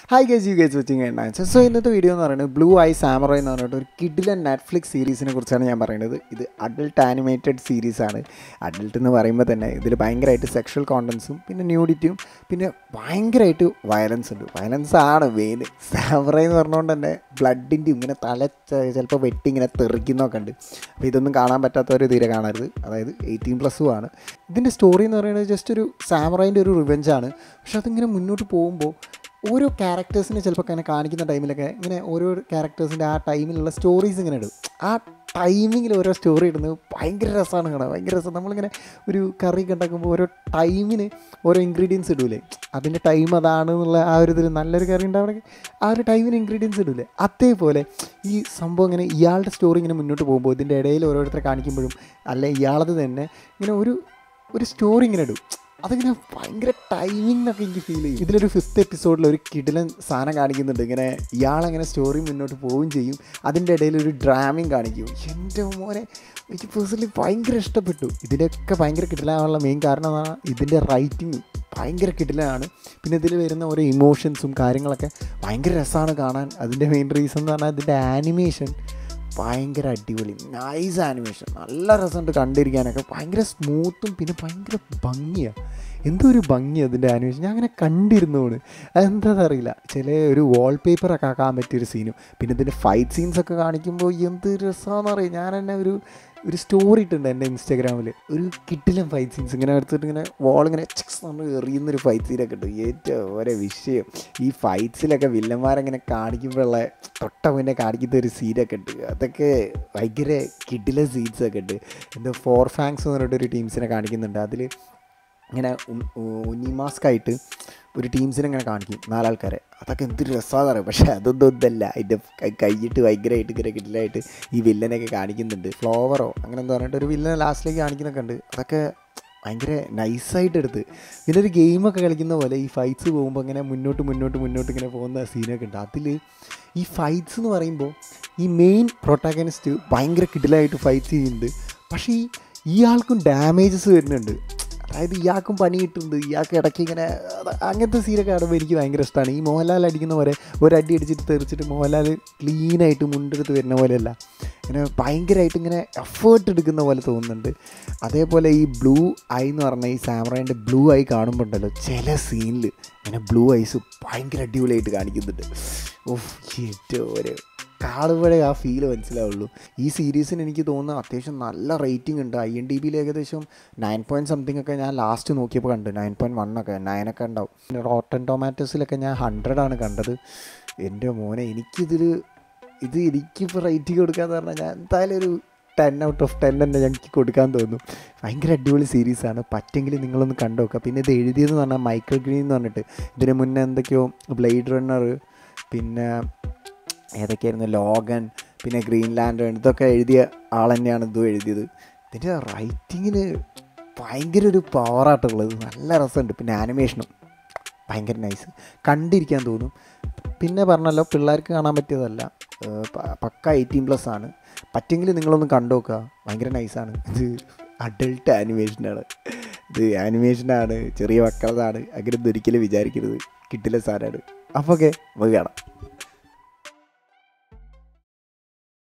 Hi guys, you guys watching answer. So ഇന്നത്തെ video എന്ന് പറയുന്നത് ബ്ലൂ ഐ സാമുറായ് എന്ന് പറഞ്ഞിട്ട് ഒരു കിഡിലൻ നെറ്റ്ഫ്ലിക്സ് സീരീസിനെ കുറിച്ചാണ് ഞാൻ പറയുന്നത്. ഇത് അഡൽട്ട് ആനിമേറ്റഡ് സീരീസാണ്. അഡൽട്ട് എന്ന് പറയുമ്പോൾ തന്നെ ഇതിൽ ഭയങ്കരമായിട്ട് സെക്ഷൽ കോണ്ടൻസും പിന്നെ ന്യൂഡിറ്റിയും പിന്നെ ഭയങ്കരമായിട്ട് വയലൻസ് ഉണ്ട്. വയലൻസ് ആണ് മെയിൻ. സാമുറായ് എന്ന് പറഞ്ഞുകൊണ്ട് തന്നെ ബ്ലഡിൻ്റെ ഇങ്ങനെ തല ചിലപ്പോൾ വെട്ടി ഇങ്ങനെ തെറിക്കുന്നൊക്കെ ഉണ്ട്. അപ്പോൾ ഇതൊന്നും കാണാൻ പറ്റാത്തവർ തീരെ കാണരുത്. അതായത് 18+ ആണ്. ഇതിൻ്റെ സ്റ്റോറി എന്ന് പറയുന്നത് ജസ്റ്റ് ഒരു സാമുറായിൻ്റെ ഒരു റിവെഞ്ചാണ്. പക്ഷെ അതിങ്ങനെ മുന്നോട്ട് പോകുമ്പോൾ ഓരോ ക്യാരക്ടേഴ്സിനെ ചിലപ്പോൾ അങ്ങനെ കാണിക്കുന്ന ടൈമിലൊക്കെ ഇങ്ങനെ ഓരോ ക്യാരക്ടേഴ്സിൻ്റെ ആ ടൈമിലുള്ള സ്റ്റോറീസ് ഇങ്ങനെ ഇടും. ആ ടൈമിങ്ങിൽ ഓരോ സ്റ്റോറി ഇടുന്നത് ഭയങ്കര രസമാണ് കാണാൻ. ഭയങ്കര രസം. നമ്മളിങ്ങനെ ഒരു കറി ഉണ്ടാക്കുമ്പോൾ ഓരോ ടൈമിന് ഓരോ ഇൻഗ്രീഡിയൻസ് ഇടൂലേ, അതിൻ്റെ ടൈം അതാണ് എന്നുള്ള ആ ഒരു ഇതിൽ നല്ലൊരു കറി ഉണ്ടാവണമെങ്കിൽ ആ ഒരു ടൈമിന് ഇൻഗ്രീഡിയൻസ് ഇടൂലേ, അതേപോലെ ഈ സംഭവം ഇങ്ങനെ ഇയാളുടെ സ്റ്റോറി ഇങ്ങനെ മുന്നോട്ട് പോകുമ്പോൾ ഇതിൻ്റെ ഇടയിൽ ഓരോരുത്തരെ കാണിക്കുമ്പോഴും അല്ലെ ഇയാളത് തന്നെ ഇങ്ങനെ ഒരു സ്റ്റോറി ഇങ്ങനെ ഇടും. അതിങ്ങനെ ഭയങ്കര ടൈമിംഗ് എന്നൊക്കെ എനിക്ക് ഫീൽ ചെയ്യും. ഇതിലൊരു 5th എപ്പിസോഡിൽ ഒരു കിടിലൻ സാധനം കാണിക്കുന്നുണ്ട്. ഇങ്ങനെ ഇയാളങ്ങനെ സ്റ്റോറി മുന്നോട്ട് പോവുകയും ചെയ്യും, അതിൻ്റെ ഇടയിൽ ഒരു ഡ്രാമിങ് കാണിക്കും. എൻ്റെ മോനെ എനിക്ക് പേഴ്സണലി ഭയങ്കര ഇഷ്ടപ്പെട്ടു. ഇതിലൊക്കെ ഭയങ്കര കിടിലാനുള്ള മെയിൻ കാരണം എന്നാണ് ഇതിൻ്റെ റൈറ്റിങ് ഭയങ്കര കിടിലാണ്. പിന്നെ ഇതിൽ വരുന്ന ഓരോ ഇമോഷൻസും കാര്യങ്ങളൊക്കെ ഭയങ്കര രസമാണ് കാണാൻ. അതിൻ്റെ മെയിൻ റീസൺ എന്ന് പറഞ്ഞാൽ ഇതിൻ്റെ ആനിമേഷൻ ഭയങ്കര അടിപൊളി നൈസ് ആനിമേഷൻ. നല്ല രസമുണ്ട് കണ്ടിരിക്കാനൊക്കെ. ഭയങ്കര സ്മൂത്തും പിന്നെ ഭയങ്കര ഭംഗിയാണ്. എന്തോ ഒരു ഭംഗി അതിൻ്റെ ആനിമേഷൻ. ഞാൻ അങ്ങനെ കണ്ടിരുന്നോണ്. അതെന്താണെന്ന് അറിയില്ല. ചില ഒരു വാൾപേപ്പറൊക്കെ ആക്കാൻ പറ്റിയൊരു സീനും പിന്നെ ഇതിൻ്റെ ഫൈറ്റ് സീൻസൊക്കെ കാണിക്കുമ്പോൾ എന്ത് രസമാണെന്ന് അറിയാം. ഞാൻ തന്നെ ഒരു സ്റ്റോറി ഇട്ടുണ്ട് എൻ്റെ ഇൻസ്റ്റാഗ്രാമിൽ. ഒരു കിട്ടിലും ഫൈറ്റ് സീൻസ് ഇങ്ങനെ എടുത്തിട്ട് ഇങ്ങനെ വാളിങ്ങനെ നമ്മൾ എറിയുന്നൊരു ഫൈറ്റ് സീനൊക്കെ ഉണ്ട്. ഏറ്റവും ഓരോ വിഷയം ഈ ഫൈറ്റ്സിലൊക്കെ വില്ലന്മാരെങ്ങനെ കാണിക്കുമ്പോഴുള്ള തൊട്ട മുന്നേ കാണിക്കുന്ന ഒരു സീനൊക്കെ ഉണ്ട്. അതൊക്കെ ഭയങ്കര കിടില സീൻസൊക്കെ ഉണ്ട്. എന്തോ 4 ഫാങ്സ് എന്ന് പറഞ്ഞിട്ടൊരു ടീംസിനെ കാണിക്കുന്നുണ്ട്. അതിൽ ഇങ്ങനെ ഉനിമാസ്കായിട്ട് ഒരു ടീംസിനെ ഇങ്ങനെ കാണിക്കും 4 ആൾക്കാരെ. അതൊക്കെ എന്തൊരു രസമാണെന്ന് അറിയാം. പക്ഷേ അതൊന്നും ഒന്നല്ല. അതിൻ്റെ കൈയിട്ട് ഭയങ്കരമായിട്ട് ഇങ്ങനെ കിടിലായിട്ട് ഈ വില്ലനൊക്കെ കാണിക്കുന്നുണ്ട്. ഫ്ലോവറോ അങ്ങനെ എന്താ പറഞ്ഞിട്ട് ഒരു വില്ലനെ ലാസ്റ്റിലേക്ക് കാണിക്കുന്നൊക്കെ ഉണ്ട്. അതൊക്കെ ഭയങ്കര നൈസായിട്ട് എടുത്ത്. പിന്നെ ഒരു ഗെയിമൊക്കെ കളിക്കുന്ന പോലെ ഈ ഫൈറ്റ്സ് പോകുമ്പോൾ ഇങ്ങനെ മുന്നോട്ട് ഇങ്ങനെ പോകുന്ന സീനൊക്കെ ഉണ്ട്. അതിൽ ഈ ഫൈറ്റ്സ് എന്ന് പറയുമ്പോൾ ഈ മെയിൻ പ്രൊട്ടാഗണിസ്റ്റ് ഭയങ്കര കിടിലായിട്ട് ഫൈറ്റ് ചെയ്യുന്നുണ്ട്. പക്ഷേ ഇയാൾക്കും ഡാമേജസ് വരുന്നുണ്ട്. അതായത് ഇയാൾക്കും പണി കിട്ടുന്നുണ്ട്. ഇയാൾക്ക് ഇടയ്ക്ക് ഇങ്ങനെ അങ്ങനത്തെ സീനൊക്കെ കാണുമ്പോൾ എനിക്ക് ഭയങ്കര ഇഷ്ടമാണ്. ഈ മോഹൻലാൽ അടിക്കുന്ന പോലെ ഒരടി അടിച്ചിട്ട് തെറിച്ചിട്ട് മോഹൻലാൽ ക്ലീനായിട്ട് മുണ്ടെടുത്ത് വരുന്ന പോലെയല്ല, ഇങ്ങനെ ഭയങ്കരമായിട്ട് ഇങ്ങനെ എഫേർട്ട് എടുക്കുന്ന പോലെ തോന്നുന്നുണ്ട്. അതേപോലെ ഈ ബ്ലൂ ഐ എന്ന് പറഞ്ഞാൽ ഈ സാമുറായിൻ്റെ ബ്ലൂ ഐ കാണുമ്പോൾ ഉണ്ടല്ലോ ചില സീനിൽ ഇങ്ങനെ ബ്ലൂ ഐസ് ഭയങ്കര അടിപൊളിയായിട്ട് കാണിക്കുന്നുണ്ട്. ഏറ്റവും ഒരു കാണുമ്പോഴേ ആ ഫീൽ മനസ്സിലാവുള്ളൂ. ഈ സീരീസിന് എനിക്ക് തോന്നുന്നു അത്യാവശ്യം നല്ല റേറ്റിംഗ് ഉണ്ട്. IMDbയിൽ ഏകദേശം 9 ഒക്കെ ഞാൻ ലാസ്റ്റ് നോക്കിയപ്പോൾ കണ്ട്. 9.1 ഒക്കെ 9 ഒക്കെ ഉണ്ടാവും. റോട്ടൻ ടൊമാറ്റോസിലൊക്കെ ഞാൻ 100 കണ്ടത്. എൻ്റെ മോനെ എനിക്കിപ്പോൾ റേറ്റിംഗ് കൊടുക്കാമെന്ന് പറഞ്ഞാൽ ഞാൻ എന്തായാലും ഒരു 10 out of 10 തന്നെ ഞങ്ങൾക്ക് കൊടുക്കാൻ തോന്നും. ഭയങ്കര അടിപൊളി സീരീസാണ്. പറ്റെങ്കിൽ നിങ്ങളൊന്ന് കണ്ടു നോക്കുക. പിന്നെ ഇത് എഴുതിയതെന്ന് പറഞ്ഞാൽ മൈക്കൽ ഗ്രീൻ എന്ന് പറഞ്ഞിട്ട് ഇതിന് മുന്നേ എന്തൊക്കെയോ ബ്ലേഡ് റണ്ണർ പിന്നെ ഏതൊക്കെയായിരുന്നു ലോഗൻ പിന്നെ ഗ്രീൻലാൻഡ് ഇതൊക്കെ എഴുതിയ ആൾ തന്നെയാണ് ഇതും എഴുതിയത്. ഇതിൻ്റെ റൈറ്റിങ്ങിന് ഭയങ്കര ഒരു പവറായിട്ടുള്ളത്. നല്ല രസമുണ്ട്. പിന്നെ ആനിമേഷനും ഭയങ്കര നൈസ്, കണ്ടിരിക്കാൻ തോന്നും. പിന്നെ പറഞ്ഞല്ലോ പിള്ളേർക്ക് കാണാൻ പറ്റിയതല്ല, പക്ക 18+ ആണ്. പറ്റെങ്കിൽ നിങ്ങളൊന്ന് കണ്ടു നോക്കുക. ഭയങ്കര നൈസാണ്. ഇത് അഡൾട്ട് ആനിമേഷനാണ്. ചെറിയ മക്കളതാണ്. അങ്ങനെ ഒന്നും ഒരിക്കലും വിചാരിക്കരുത്. കിട്ടില്ല സാധനമാണ്. അപ്പോൾ ഓക്കെ, നമുക്ക് കാണാം.